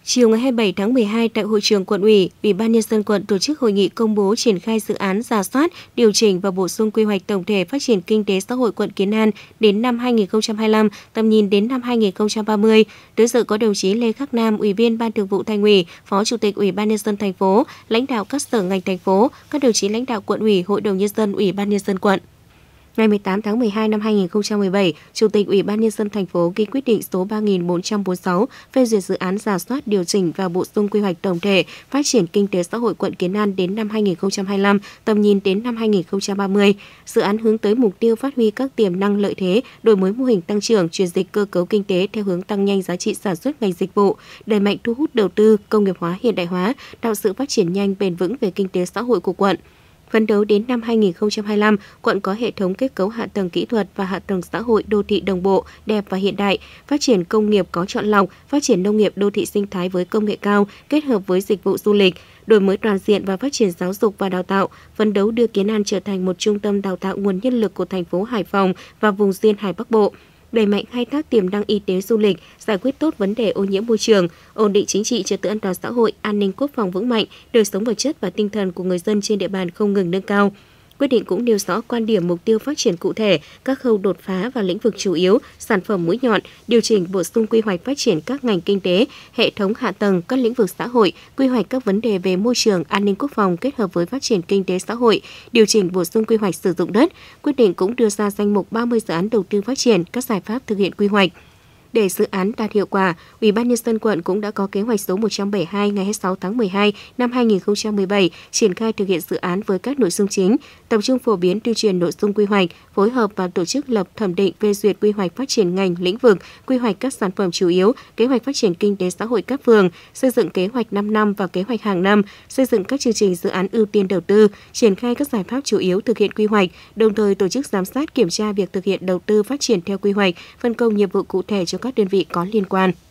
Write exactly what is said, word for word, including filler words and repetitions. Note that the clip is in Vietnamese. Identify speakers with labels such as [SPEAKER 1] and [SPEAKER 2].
[SPEAKER 1] Chiều ngày hai mươi bảy tháng mười hai, tại hội trường Quận ủy, Ủy ban Nhân dân quận tổ chức hội nghị công bố triển khai dự án rà soát, điều chỉnh và bổ sung quy hoạch tổng thể phát triển kinh tế xã hội quận Kiến An đến năm hai nghìn không trăm hai mươi lăm, tầm nhìn đến năm hai nghìn không trăm ba mươi. Tới dự có đồng chí Lê Khắc Nam, Ủy viên Ban Thường vụ Thành ủy, Phó Chủ tịch Ủy ban Nhân dân thành phố, lãnh đạo các sở ngành thành phố, các đồng chí lãnh đạo quận ủy, Hội đồng Nhân dân, Ủy ban Nhân dân quận. Ngày mười tám tháng mười hai năm hai nghìn không trăm mười bảy, Chủ tịch Ủy ban Nhân dân thành phố ký quyết định số ba nghìn bốn trăm bốn mươi sáu phê duyệt dự án rà soát, điều chỉnh và bổ sung quy hoạch tổng thể phát triển kinh tế xã hội quận Kiến An đến năm hai nghìn không trăm hai mươi lăm, tầm nhìn đến năm hai nghìn không trăm ba mươi. Dự án hướng tới mục tiêu phát huy các tiềm năng lợi thế, đổi mới mô hình tăng trưởng, chuyển dịch cơ cấu kinh tế theo hướng tăng nhanh giá trị sản xuất ngành dịch vụ, đẩy mạnh thu hút đầu tư, công nghiệp hóa, hiện đại hóa, tạo sự phát triển nhanh bền vững về kinh tế xã hội của quận. Phấn đấu đến năm hai nghìn không trăm hai mươi lăm, quận có hệ thống kết cấu hạ tầng kỹ thuật và hạ tầng xã hội đô thị đồng bộ, đẹp và hiện đại, phát triển công nghiệp có chọn lọc, phát triển nông nghiệp đô thị sinh thái với công nghệ cao, kết hợp với dịch vụ du lịch, đổi mới toàn diện và phát triển giáo dục và đào tạo, phấn đấu đưa Kiến An trở thành một trung tâm đào tạo nguồn nhân lực của thành phố Hải Phòng và vùng duyên Hải Bắc Bộ. Đẩy mạnh khai thác tiềm năng y tế du lịch, giải quyết tốt vấn đề ô nhiễm môi trường, ổn định chính trị, trật tự an toàn xã hội, an ninh quốc phòng vững mạnh, đời sống vật chất và tinh thần của người dân trên địa bàn không ngừng nâng cao. Quyết định cũng nêu rõ quan điểm mục tiêu phát triển cụ thể, các khâu đột phá và lĩnh vực chủ yếu, sản phẩm mũi nhọn, điều chỉnh bổ sung quy hoạch phát triển các ngành kinh tế, hệ thống hạ tầng, các lĩnh vực xã hội, quy hoạch các vấn đề về môi trường, an ninh quốc phòng kết hợp với phát triển kinh tế xã hội, điều chỉnh bổ sung quy hoạch sử dụng đất. Quyết định cũng đưa ra danh mục ba mươi dự án đầu tư phát triển, các giải pháp thực hiện quy hoạch. Để dự án đạt hiệu quả, Ủy ban Nhân dân quận cũng đã có kế hoạch số một trăm bảy mươi hai ngày hai mươi sáu tháng mười hai năm hai nghìn không trăm mười bảy triển khai thực hiện dự án với các nội dung chính, tập trung phổ biến tuyên truyền nội dung quy hoạch, phối hợp và tổ chức lập thẩm định phê duyệt quy hoạch phát triển ngành lĩnh vực, quy hoạch các sản phẩm chủ yếu, kế hoạch phát triển kinh tế xã hội các phường, xây dựng kế hoạch năm năm và kế hoạch hàng năm, xây dựng các chương trình dự án ưu tiên đầu tư, triển khai các giải pháp chủ yếu thực hiện quy hoạch, đồng thời tổ chức giám sát kiểm tra việc thực hiện đầu tư phát triển theo quy hoạch, phân công nhiệm vụ cụ thể cho các đơn vị có liên quan.